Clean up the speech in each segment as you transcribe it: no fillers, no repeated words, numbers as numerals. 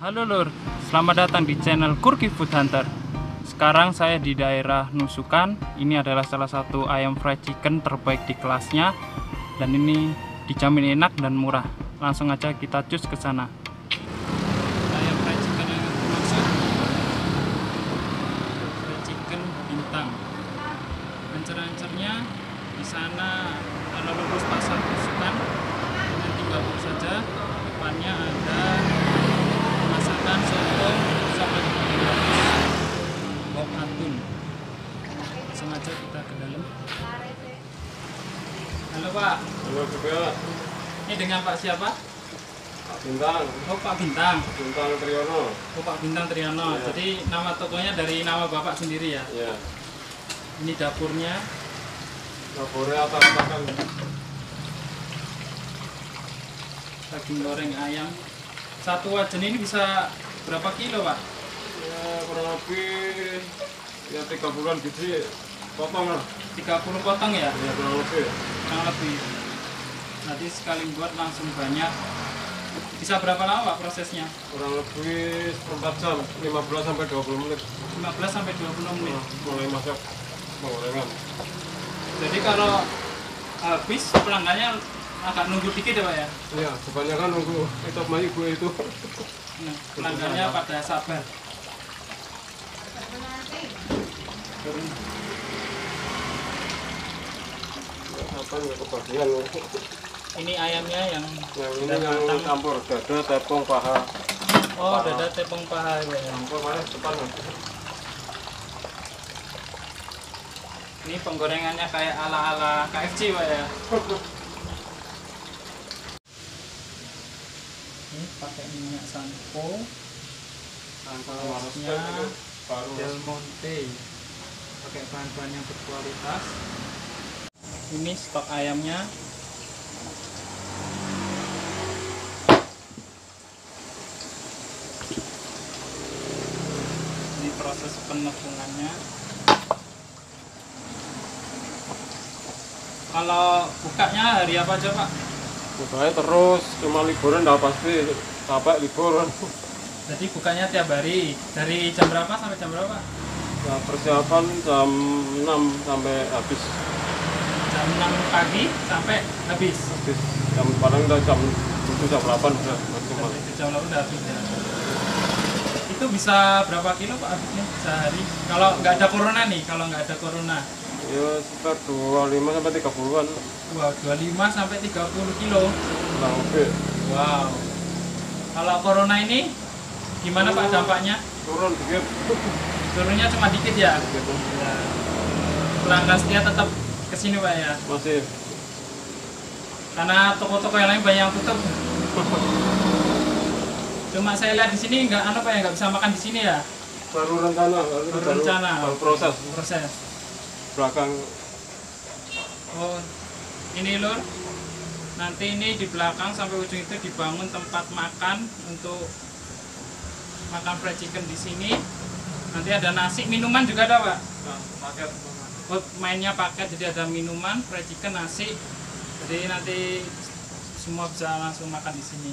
Halo Lur, selamat datang di channel Kurki Food Hunter. Sekarang saya di daerah Nusukan. Ini adalah salah satu ayam fried chicken terbaik di kelasnya. Dan ini dijamin enak dan murah. Langsung aja kita cus ke sana. Ayam fried chicken yang aku maksud fried chicken bintang. Ancer-ancernya di sana kalau lurus pasar Nusukan, dengan tinggal lurus saja. Depannya ada masakan soto sama Bob Atun. Langsung aja kita ke dalam. Halo Pak. Halo juga. Ini dengan Pak siapa? Pak Bintang. Oh Pak Bintang. Bintang Triyono. Oh Pak Bintang Triyono. Ya. Jadi nama tokonya dari nama Bapak sendiri ya? Ya. Ini dapurnya. Dapurnya apa-apakan. Daging goreng ayam. Satu wajan ini bisa berapa kilo Pak? Ya kurang lebih ya 3 bulan gitu potong lah. 30 potong ya? Ya kurang lebih. Kurang lebih. Nanti sekali buat langsung banyak. Bisa berapa lama Pak prosesnya? Kurang lebih 4 jam, 15 sampai 20 menit. 15 sampai 20 menit. Mulai masak penggorengan. Jadi kalau habis pelanggannya agak nunggu dikit ya Pak ya? Iya, kebanyakan nunggu itu sama ibu itu. Nah, pelanggannya pada sabar. Apa nggak kebagian? Ini ayamnya yang Yang ini udah yang matang. campur dada, tepung, paha. Oh, dada tepung paha ya. Campur mana depan. Ini penggorengannya kayak ala-ala KFC Pak ya. Ini pakai minyak sanko, sausnya Del Monte. Pakai bahan-bahan yang berkualitas. Ini stok ayamnya. Ini proses penepungannya. Kalau bukanya hari apa aja Pak? Bukanya terus, cuma liburan dah pasti capek liburan. Jadi bukanya tiap hari. Dari jam berapa sampai jam berapa Pak? Ya, persiapan jam 6 sampai habis. Jam 6 pagi sampai habis. Habis jam paling udah jam 7 jam 8 udah maksimal. Jam 8 udah habis ya. Itu bisa berapa kilo Pak habisnya sehari? Kalau nggak ada corona nih, kalau nggak ada corona. Ya sekitar 25 sampai 30-an. Wah, 25 sampai 30 kilo. Kurang lebih. Wow. Kalau corona ini gimana Pak dampaknya? Turun dikit. Turunnya cuma dikit ya? Gitu. Ya. Pelanggan setia tetap kesini Pak ya? Masih. Karena toko-toko yang lain banyak yang tutup. Cuma saya lihat di sini nggak Pak ya, nggak bisa makan di sini ya? Baru rencana, Baru rencana. baru proses. Proses. Belakang Oh, ini Lur. Nanti ini di belakang sampai ujung itu dibangun tempat makan untuk makan fried chicken di sini. Nanti ada nasi, minuman juga ada Pak. paket. Oh, mainnya paket, jadi ada minuman, fried chicken, nasi. Jadi nanti semua bisa langsung makan di sini.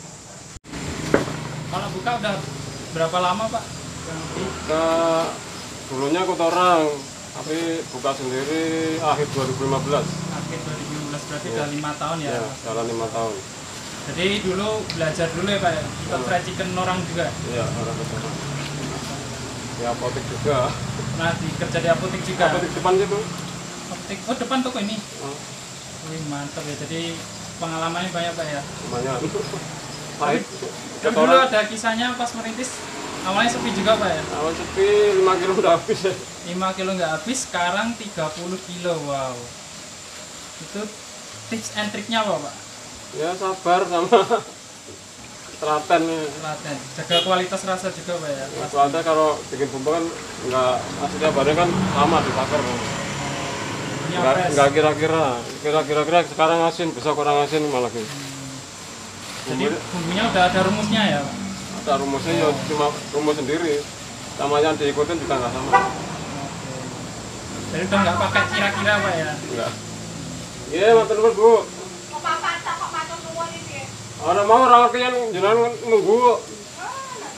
Kalau buka udah berapa lama Pak? Kita dulunya ikut orang, tapi buka sendiri akhir 2015. Akhir 2015 berarti Ya. udah 5 tahun ya? Ya, jalan 5 tahun. Jadi dulu belajar dulu ya Pak ya? Ikut Ya. fried chicken orang juga? Iya, orang ke sana. Di apotek juga. Nah, kerja di apotek juga? Apotek depan gitu. Apotek, oh depan toko ini? Oh, Wih mantap ya, jadi pengalamannya banyak Pak ya? lumayan. Pahit. Kan dulu ada kisahnya pas merintis, awalnya sepi juga Pak ya? Awal sepi 5 kilo udah habis ya. 5 kilo nggak habis, sekarang 30 kilo, wow. Itu tips and triknya apa Pak? Ya sabar sama telaten ya. Telaten, jaga kualitas rasa juga Pak ya? Soalnya kalau bikin bumbu kan nggak aslinya badannya kan sama dibakar. Ini Nggak kira-kira sekarang asin, besok kurang asin malah gitu. Jadi bumbunya udah ada rumusnya ya Pak? Ada rumusnya ya cuma rumus sendiri, sama yang diikutin juga nggak sama. Jadi udah nggak pakai kira-kira Pak ya? Enggak. Iya, matur nuwun Bu. Kok papat tak kok matur nuwun iki? Ana mau ora yang jenengan nunggu.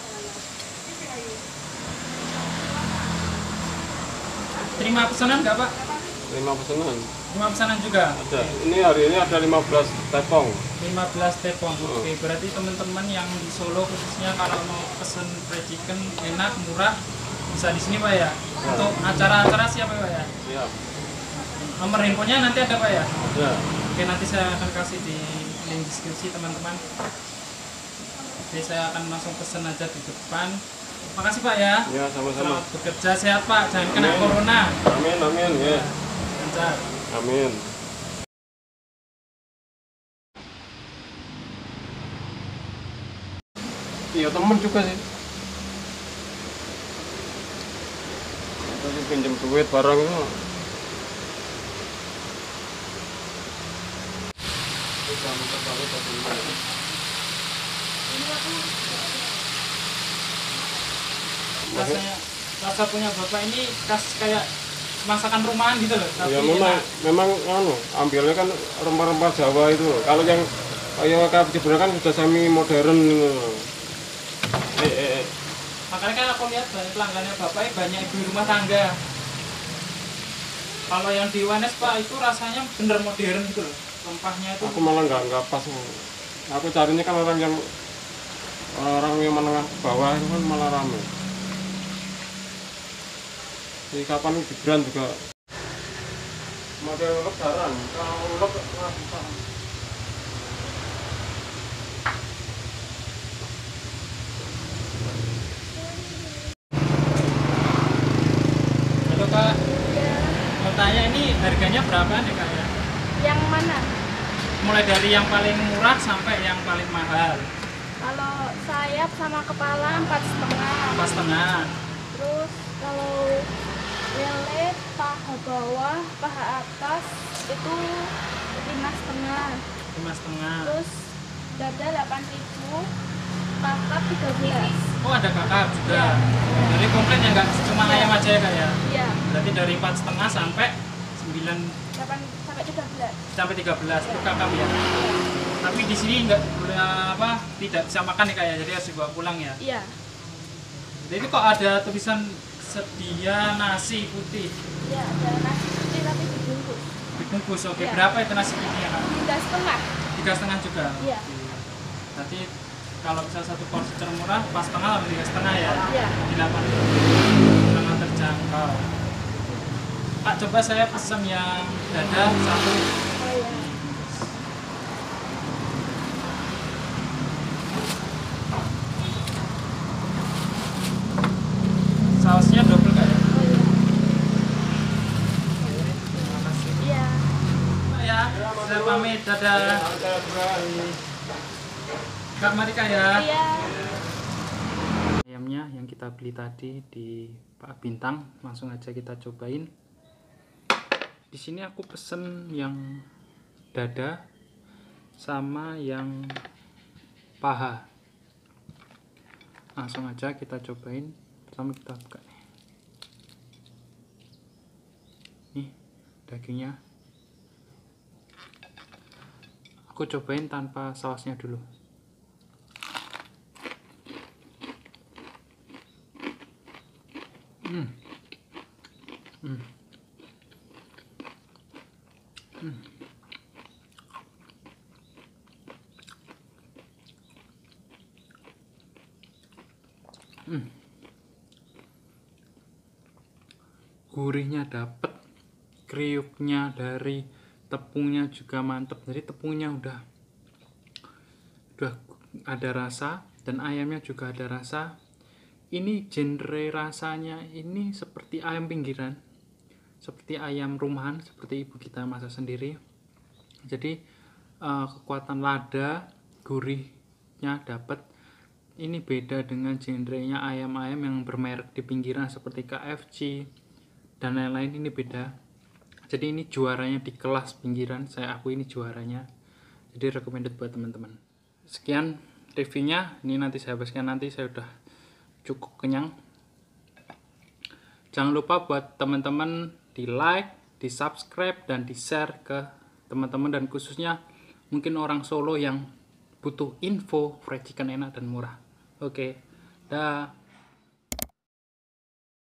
Terima pesanan nggak Pak? 5 pesanan. 5 pesanan juga? Ada. Ini hari ini ada 15 tepung. 15 tepung. Oh. Oke, berarti teman-teman yang di Solo khususnya kalau mau pesen fried chicken enak, murah, bisa di sini Pak ya? Untuk acara-acara siapa Pak ya? Siap. Nomor handphonenya nanti ada Pak ya? Ya. Oke, nanti saya akan kasih di link deskripsi teman-teman. Oke, saya akan langsung pesen aja di depan. Makasih Pak ya. Ya, sama-sama. Selamat bekerja, sehat Pak, jangan kena corona. Amin, amin, ya. Lancar. Amin. Iya, temen juga sih. Tadi pinjam duit barang itu. Rasanya rasa punya Bapak ini kayak masakan rumahan gitu loh. Tapi Ya memang ambilnya kan rempah-rempah Jawa itu loh. Kalau yang kayak KFC bener kan sudah semi modern gitu loh. Makanya kan aku lihat banyak pelanggannya Bapak banyak ibu rumah tangga. Kalau yang di Wanes Pak itu rasanya bener modern gitu loh. Rempahnya itu. Aku malah nggak pas. Aku carinya kan orang yang menengah ke bawah itu kan malah rame. Jadi kapan Gibran juga model lebaran, kalau lebaran Halo Kak, mau tanya ini harganya berapa nih Kak ya? Yang mana? Mulai dari yang paling murah sampai yang paling mahal. Kalau sayap sama kepala 4,5. Pas tengah. Terus kalau lele paha bawah, paha atas itu 5,5. 5,5. Terus dada 8.000, kakap 13. Oh ada kakak juga. Iya. Jadi komplit ya nggak cuma Iya. ayam aja ya Kak ya? Iya, Berarti dari 4,5 sampai 9 8 sampai 13. sampai 13 itu kakak ya. Tapi di sini nggak boleh tidak bisa makan nih Kak ya, jadi harus dibawa pulang ya. Iya. Jadi kok ada tulisan sedia nasi putih Iya, ada nasi putih tapi dibungkus. dibungkus. Oke, Iya. berapa itu nasi putihnya Kak? 3,5. 3,5 juga. Iya. Nanti kalau bisa satu porsi termurah pas tengah atau 3,5 ya. Iya. Di 8 sangat terjangkau. Pak, coba saya pesen yang dada satu. Oh iya. Sausnya double Kak ya. Oh iya. Terima kasih. Iya. Pak ya, saya pamit, dadah. Kak Marika ya. Iya. Ayamnya yang kita beli tadi di Pak Bintang, langsung aja kita cobain. Di sini aku pesen yang dada sama yang paha. Langsung aja kita cobain. Pertama kita buka nih. Nih dagingnya. Aku cobain tanpa sausnya dulu. Gurihnya dapet, kriuknya dari tepungnya juga mantep. Jadi tepungnya udah ada rasa dan ayamnya juga ada rasa. Ini genre rasanya ini seperti ayam pinggiran, seperti ayam rumahan, seperti ibu kita masak sendiri. Jadi kekuatan lada, gurihnya dapat. Ini beda dengan genrenya ayam-ayam yang bermerek di pinggiran seperti KFC dan lain-lain. Ini beda. Jadi ini juaranya di kelas pinggiran, saya akui ini juaranya. Jadi recommended buat teman-teman. Sekian reviewnya, ini nanti saya habiskan, nanti saya udah cukup kenyang. Jangan lupa buat teman-teman di like, di subscribe, dan di share ke teman-teman, dan khususnya mungkin orang Solo yang butuh info fried chicken enak dan murah. Oke, dah.